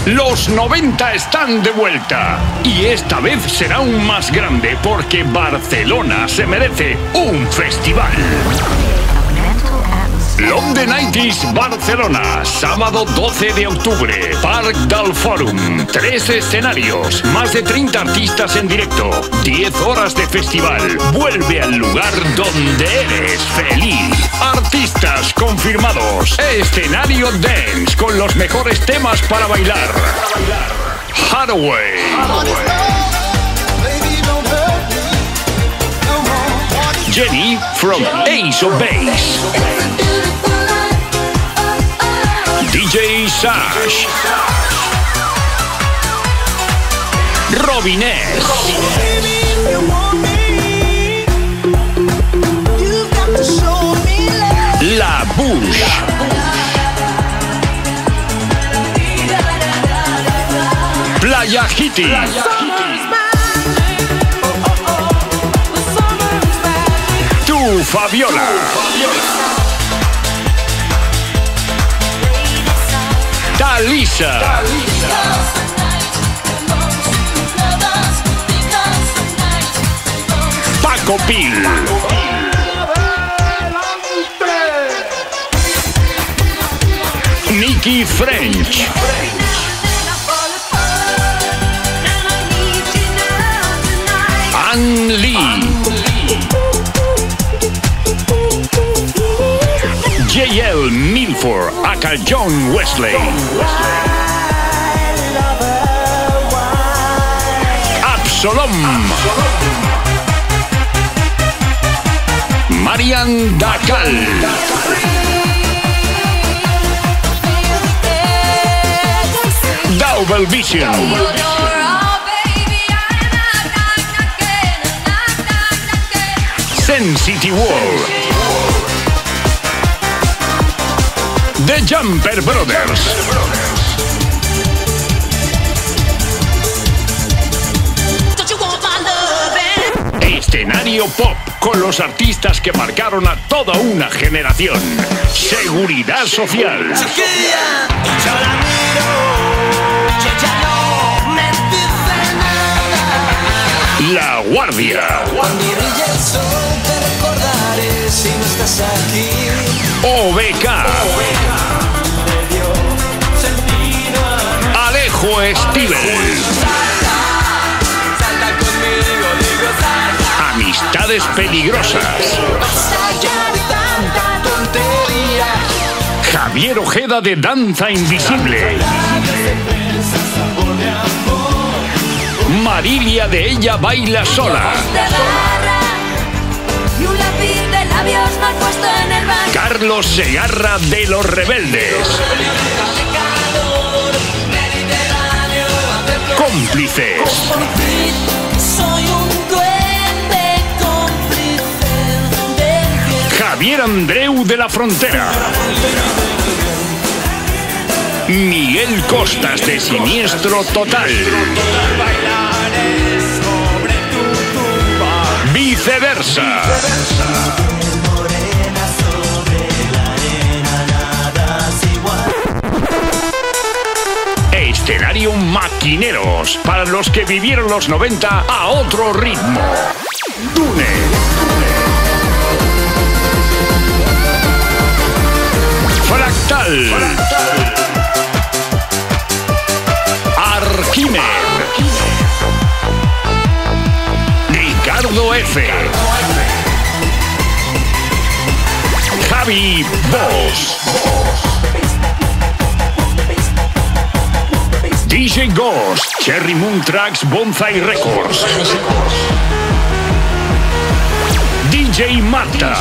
Los 90 están de vuelta y esta vez será aún más grande porque Barcelona se merece un festival. Love the 90s Barcelona, sábado 12 de octubre, Parc del Fòrum. 3 escenarios, más de 30 artistas en directo, 10 horas de festival. Vuelve al lugar donde eres feliz. Artistas confirmados. Escenario dance con los mejores temas para bailar. Hathaway. Jenny from Ace of Base. DJ Sash. Robin S. La Bush. Playa Hitty. Tu Fabiola. Talisa. Paco Pil. Nicky French. Ann Lee. J.L. Milford, aka John Wesley. Absalom. Marian Dacal. Double Vision. Sensity World. The Jumper Brothers. Escenario pop con los artistas que marcaron a toda una generación. Seguridad Social. La Guardia. OBK. Alejo Stivel. Amistades Peligrosas. Javier Ojeda de Danza Invisible. Marilia de Ella Baila Sola. Carlos Segarra de Los Rebeldes. Cómplices. Javier Andreu de La Frontera. Miguel Costas de Siniestro Total. Viceversa. Escenario Maquineros, para los que vivieron los 90 a otro ritmo. Dune. Fractal. Arquimed. Ricardo F. Javi Boss. DJ Ghost, Cherry Moon Tracks, Bonsai Records. DJ Marta.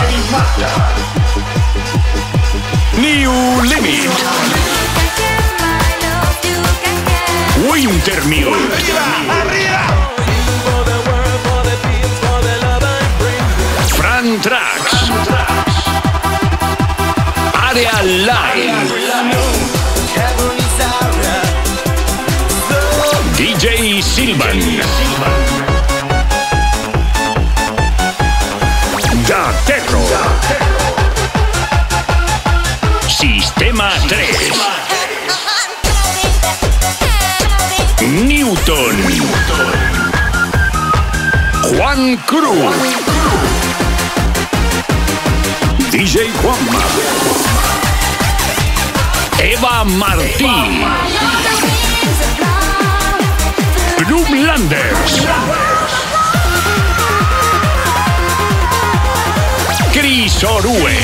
New Limit. Winter Mule. Fran Tracks. Area Live. DJ Silvan. Da Terror. Sistema 3. Newton. Juan Cruz. DJ Juanma. Eva Martí. Grouplanders. Cris Orue.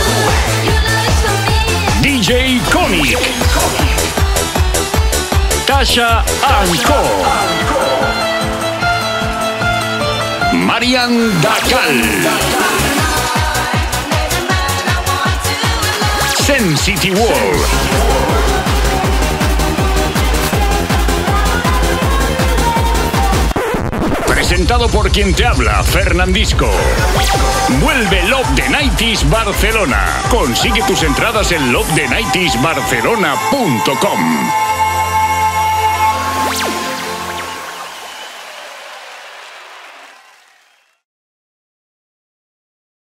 DJ Konik. Tasha Anko. Marian Dacal. Sensity World. Presentado por quien te habla, Fernandisco. Vuelve Love the 90s Barcelona. Consigue tus entradas en lovethe90sbarcelona.com.